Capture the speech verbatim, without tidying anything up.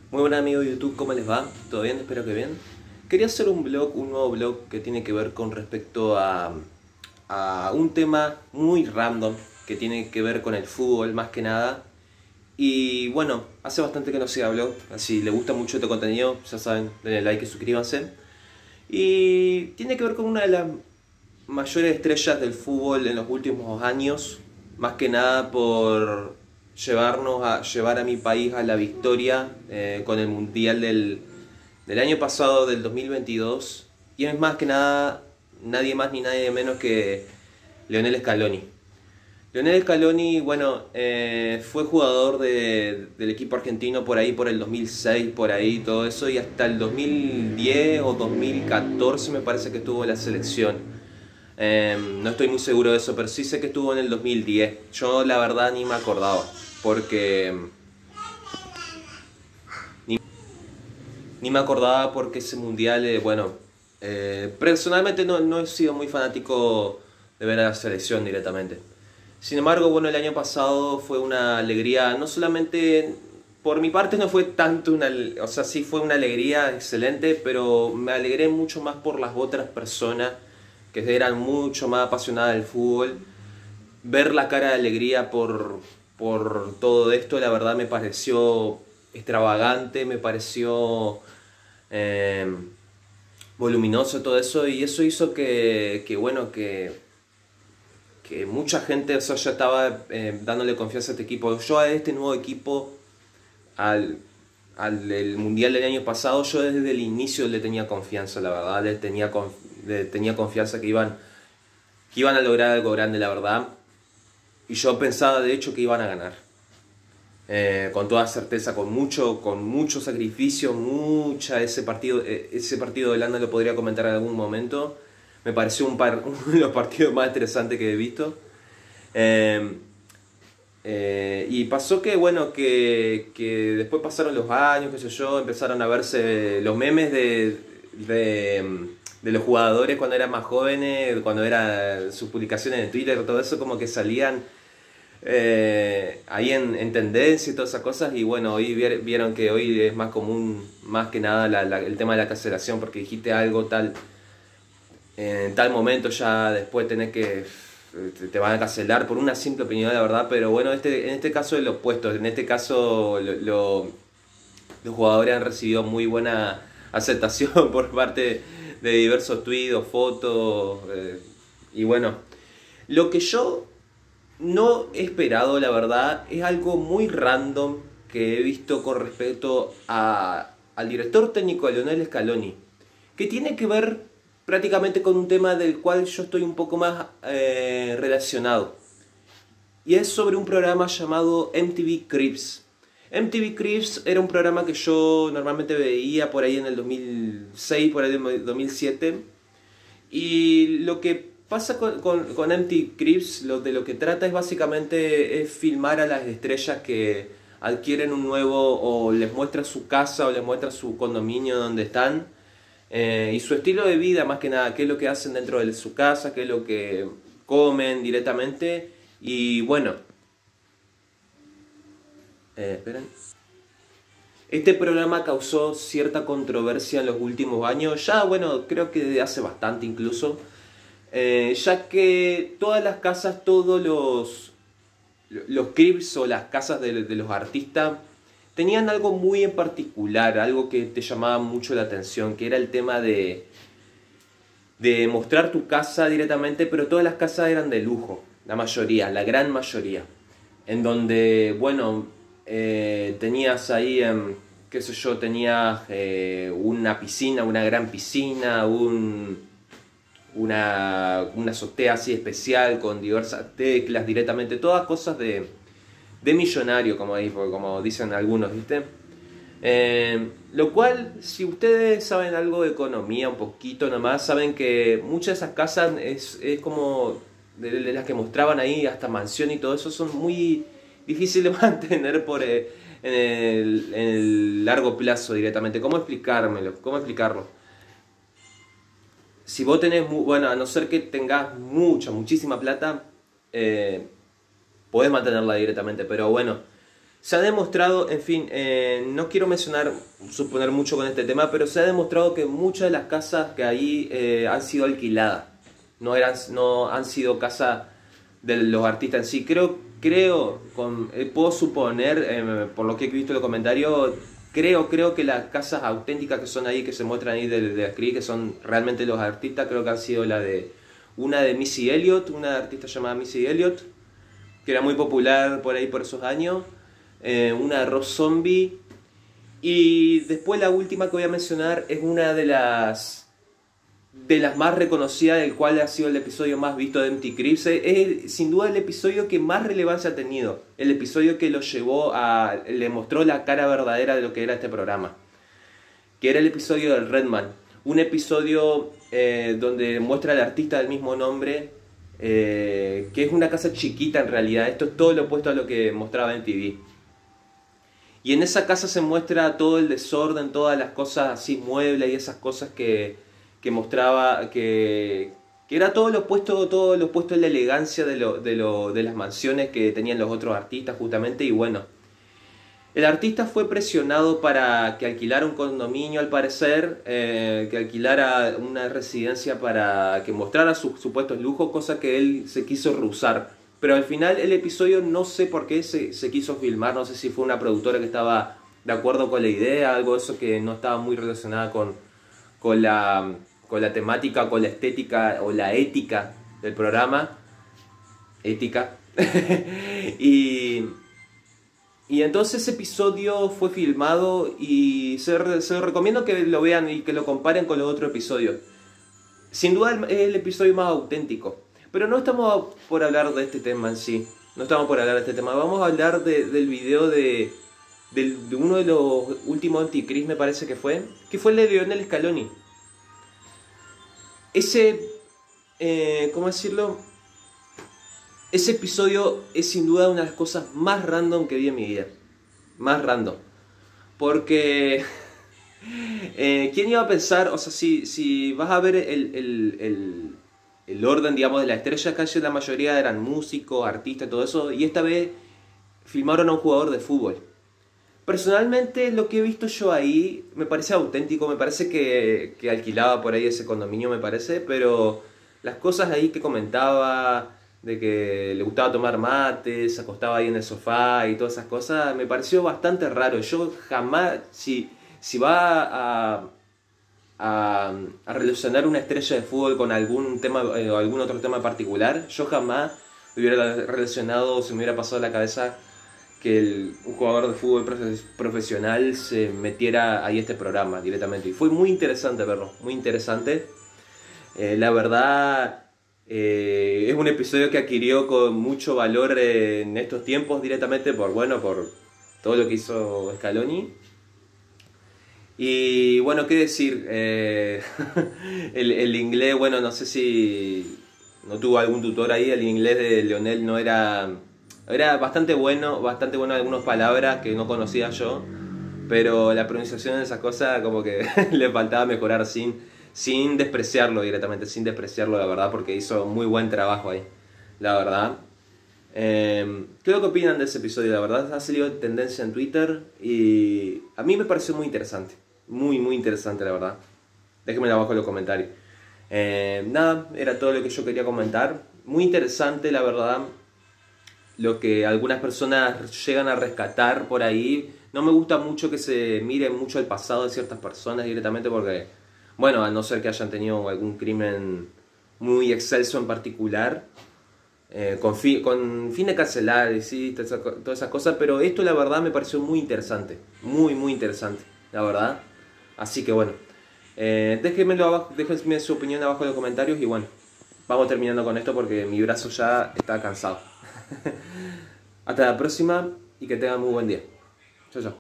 Muy buen amigo de YouTube, ¿cómo les va? ¿Todo bien? Espero que bien. Quería hacer un blog, un nuevo blog que tiene que ver con respecto a, a un tema muy random que tiene que ver con el fútbol más que nada. Y bueno, hace bastante que no se habló, así les gusta mucho este contenido, ya saben, denle like y suscríbanse. Y tiene que ver con una de las mayores estrellas del fútbol en los últimos años, más que nada por llevarnos a llevar a mi país a la victoria eh, con el mundial del, del año pasado, del dos mil veintidós, y es más que nada nadie más ni nadie menos que Lionel Scaloni. Lionel Scaloni, bueno, eh, fue jugador de, del equipo argentino por ahí, por el dos mil seis, por ahí, todo eso, y hasta el dos mil diez o dos mil catorce me parece que estuvo en la selección. Eh, no estoy muy seguro de eso, pero sí sé que estuvo en el dos mil diez. Yo la verdad ni me acordaba, porque ni, ni me acordaba porque ese mundial, eh, bueno, eh, personalmente no, no he sido muy fanático de ver a la selección directamente. Sin embargo, bueno, el año pasado fue una alegría, no solamente por mi parte no fue tanto una, o sea, sí fue una alegría excelente, pero me alegré mucho más por las otras personas que eran mucho más apasionadas del fútbol. Ver la cara de alegría por, por todo esto, la verdad me pareció extravagante, me pareció eh, voluminoso todo eso, y eso hizo que, que bueno, que que mucha gente, o sea, ya estaba eh, dándole confianza a este equipo. Yo a este nuevo equipo, al, al el mundial del año pasado, yo desde el inicio le tenía confianza, la verdad, le tenía, conf, le tenía confianza que iban, que iban a lograr algo grande, la verdad. Y yo pensaba, de hecho, que iban a ganar. Eh, con toda certeza, con mucho, con mucho sacrificio, mucha ese partido, eh, ese partido de Holanda lo podría comentar en algún momento. Me pareció un par, uno de los partidos más interesantes que he visto. Eh, eh, y pasó que, bueno, que, que después pasaron los años, qué sé yo, empezaron a verse los memes de, de, de los jugadores cuando eran más jóvenes, cuando eran sus publicaciones en Twitter, todo eso como que salían eh, ahí en, en tendencia y todas esas cosas. Y bueno, hoy vieron que hoy es más común, más que nada, la, la, el tema de la cancelación, porque dijiste algo tal... en tal momento ya después tenés que te van a cancelar por una simple opinión, la verdad. Pero bueno, este, en este caso es lo opuesto. En este caso lo, lo, los jugadores han recibido muy buena aceptación por parte de diversos tweets o fotos, eh, y bueno, lo que yo no he esperado, la verdad, es algo muy random que he visto con respecto a, al director técnico Lionel Scaloni, que tiene que ver prácticamente con un tema del cual yo estoy un poco más eh, relacionado. Y es sobre un programa llamado M T V Cribs. M T V Cribs era un programa que yo normalmente veía por ahí en el dos mil seis, por ahí en el dos mil siete. Y lo que pasa con, con, con M T V Cribs, lo, de lo que trata es básicamente es filmar a las estrellas que adquieren un nuevo, o les muestra su casa o les muestra su condominio donde están. Eh, y su estilo de vida, más que nada, qué es lo que hacen dentro de su casa, qué es lo que comen directamente. Y bueno, eh, esperen. Este programa causó cierta controversia en los últimos años, ya bueno, creo que desde hace bastante incluso, eh, ya que todas las casas, todos los, los cribs o las casas de, de los artistas tenían algo muy en particular, algo que te llamaba mucho la atención, que era el tema de, de mostrar tu casa directamente, pero todas las casas eran de lujo, la mayoría, la gran mayoría. En donde, bueno, eh, tenías ahí, eh, qué sé yo, tenías eh, una piscina, una gran piscina, un, una, una azotea así especial con diversas teclas directamente, todas cosas de... de millonario, como, como dicen algunos, ¿viste? Eh, lo cual, si ustedes saben algo de economía, un poquito nomás, saben que muchas de esas casas es, es como de, de las que mostraban ahí, hasta mansión y todo eso, son muy difíciles de mantener por, eh, en, el, en el largo plazo directamente. ¿Cómo explicármelo? ¿Cómo explicarlo? Si vos tenés, bueno, a no ser que tengas mucha, muchísima plata, eh, podés mantenerla directamente, pero bueno, Se ha demostrado, en fin, eh, no quiero mencionar, suponer mucho con este tema, pero se ha demostrado que muchas de las casas que ahí eh, han sido alquiladas, no, eran, no han sido casas de los artistas en sí. Creo, creo con, eh, puedo suponer, eh, por lo que he visto en los comentarios, creo, creo que las casas auténticas que son ahí, que se muestran ahí de, de Scree, que son realmente los artistas, creo que han sido la de una de Missy Elliott, una artista llamada Missy Elliott, que era muy popular por ahí por esos años. Eh, una de Rob Zombie, y después la última que voy a mencionar es una de las de las más reconocidas, del cual ha sido el episodio más visto de M T V Cribs. Es sin duda el episodio que más relevancia ha tenido, el episodio que lo llevó a, le mostró la cara verdadera de lo que era este programa, que era el episodio del Redman, un episodio eh, donde muestra al artista del mismo nombre, eh, que es una casa chiquita en realidad. Esto es todo lo opuesto a lo que mostraba en T V. Y en esa casa se muestra todo el desorden, todas las cosas así, muebles y esas cosas que, que mostraba, que, que era todo lo opuesto, todo lo opuesto a la elegancia de, lo, de, lo, de las mansiones que tenían los otros artistas justamente. Y bueno, el artista fue presionado para que alquilara un condominio al parecer, eh, que alquilara una residencia para que mostrara sus supuestos lujos, cosa que él se quiso rehusar. Pero al final el episodio no sé por qué se, se quiso filmar, no sé si fue una productora que estaba de acuerdo con la idea, algo de eso que no estaba muy relacionada con, con, la, con la temática, con la estética o la ética del programa. Ética. y, y entonces ese episodio fue filmado y se, se recomiendo que lo vean y que lo comparen con los otros episodios. Sin duda es el episodio más auténtico. Pero no estamos por hablar de este tema en sí. No estamos por hablar de este tema. Vamos a hablar de, del video de, de, de uno de los últimos M T V Cribs, me parece que fue. Que fue el de Lionel Scaloni. Ese... Eh, ¿Cómo decirlo? Ese episodio es sin duda una de las cosas más random que vi en mi vida. Más random. Porque... eh, ¿quién iba a pensar? O sea, si, si vas a ver el... el, el el orden, digamos, de las estrellas, casi la mayoría eran músicos, artistas, todo eso, y esta vez filmaron a un jugador de fútbol. Personalmente, lo que he visto yo ahí me parece auténtico, me parece que, que alquilaba por ahí ese condominio, me parece, pero las cosas ahí que comentaba, de que le gustaba tomar mate, se acostaba ahí en el sofá y todas esas cosas, me pareció bastante raro. Yo jamás, si, si va a... A, a relacionar una estrella de fútbol con algún tema eh, o algún otro tema particular, yo jamás hubiera relacionado, se me hubiera pasado a la cabeza que el, un jugador de fútbol profesional se metiera ahí a este programa directamente. Y fue muy interesante verlo, muy interesante. Eh, la verdad, eh, es un episodio que adquirió con mucho valor eh, en estos tiempos directamente por, bueno, por todo lo que hizo Scaloni. Y bueno, qué decir, eh, el, el inglés, bueno, no sé si no tuvo algún tutor ahí, el inglés de Lionel no era, era bastante bueno, bastante bueno algunas palabras que no conocía yo, pero la pronunciación de esas cosas como que le faltaba mejorar sin, sin despreciarlo directamente, sin despreciarlo la verdad, porque hizo muy buen trabajo ahí, la verdad. Eh, ¿Qué es lo que opinan de ese episodio? La verdad ha salido tendencia en Twitter y a mí me pareció muy interesante. Muy, muy interesante, la verdad. Déjenmelo abajo en los comentarios. Eh, nada, era todo lo que yo quería comentar. Muy interesante, la verdad, lo que algunas personas llegan a rescatar por ahí. No me gusta mucho que se mire mucho el pasado de ciertas personas directamente porque, bueno, a no ser que hayan tenido algún crimen muy excelso en particular, eh, con, fi con fin de cancelar y sí, todas esas cosas, pero esto la verdad me pareció muy interesante. Muy, muy interesante, la verdad. Así que bueno, eh, déjenmelo abajo, déjenme su opinión abajo en los comentarios y bueno, vamos terminando con esto porque mi brazo ya está cansado. Hasta la próxima y que tengan muy buen día. Chao, chao.